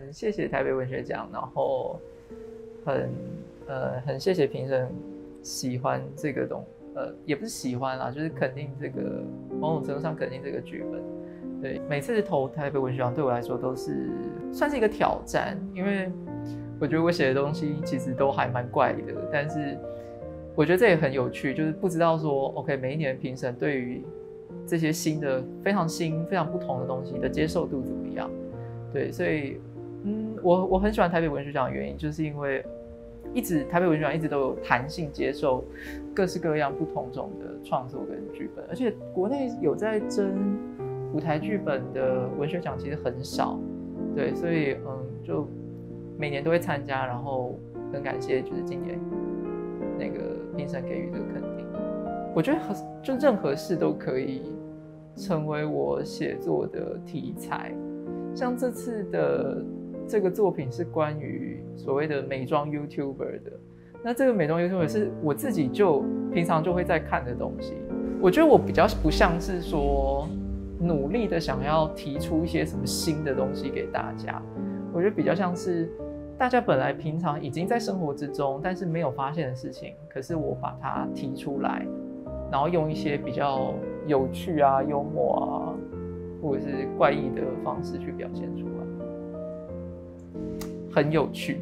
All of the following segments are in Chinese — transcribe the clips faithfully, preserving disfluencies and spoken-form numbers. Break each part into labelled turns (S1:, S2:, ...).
S1: 很谢谢台北文学奖，然后很呃很谢谢评审喜欢这个东，呃也不是喜欢啦，就是肯定这个某种程度上肯定这个剧本。对，每次投台北文学奖对我来说都是算是一个挑战，因为我觉得我写的东西其实都还蛮怪的，但是我觉得这也很有趣，就是不知道说 OK 每一年评审对于这些新的非常新非常不同的东西的接受度怎么样。对，所以嗯，我我很喜欢台北文学奖的原因，就是因为一直台北文学奖一直都有弹性接受各式各样不同种的创作跟剧本，而且国内有在争舞台剧本的文学奖其实很少。对，所以嗯，就每年都会参加，然后很感谢就是今年那个评审给予这个肯定。我觉得就任何事都可以成为我写作的题材，像这次的这个作品是关于所谓的美妆 YouTuber 的，那这个美妆 YouTuber 是我自己就平常就会在看的东西。我觉得我比较不像是说努力的想要提出一些什么新的东西给大家，我觉得比较像是大家本来平常已经在生活之中但是没有发现的事情，可是我把它提出来，然后用一些比较有趣啊、幽默啊，或者是怪异的方式去表现出来，很有趣。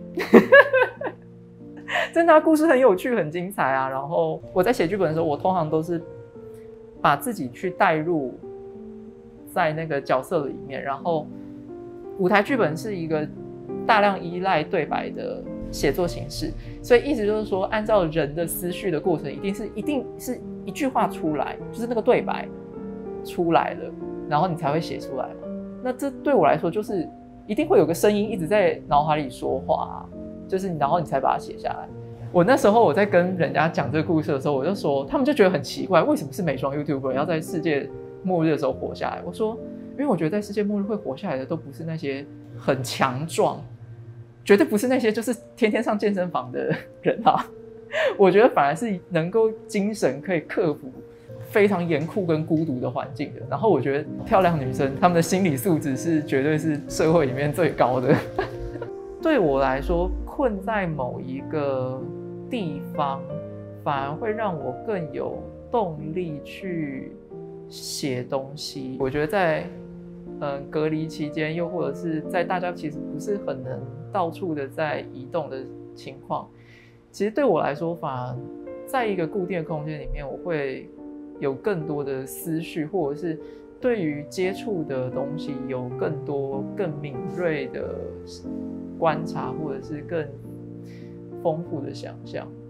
S1: 真的啊，故事很有趣、很精彩啊。然后我在写剧本的时候，我通常都是把自己去带入在那个角色里面，然后舞台剧本是一个大量依赖对白的写作形式，所以意思就是说，按照人的思绪的过程，一定是一定是一句话出来，就是那个对白出来了，然后你才会写出来嘛。那这对我来说，就是一定会有个声音一直在脑海里说话啊，就是然后你才把它写下来。我那时候我在跟人家讲这个故事的时候，我就说，他们就觉得很奇怪，为什么是美妆 YouTuber 要在世界末日的时候活下来？我说，因为我觉得在世界末日会活下来的都不是那些很强壮，绝对不是那些就是天天上健身房的人啊。我觉得反而是能够精神可以克服非常严酷跟孤独的环境的。然后我觉得漂亮女生她们的心理素质是绝对是社会里面最高的。对我来说，困在某一个地方反而会让我更有动力去写东西。我觉得在嗯隔离期间，又或者是在大家其实不是很能到处的在移动的情况，其实对我来说，反而在一个固定的空间里面，我会有更多的思绪，或者是对于接触的东西有更多更敏锐的观察，或者是更丰富的想象。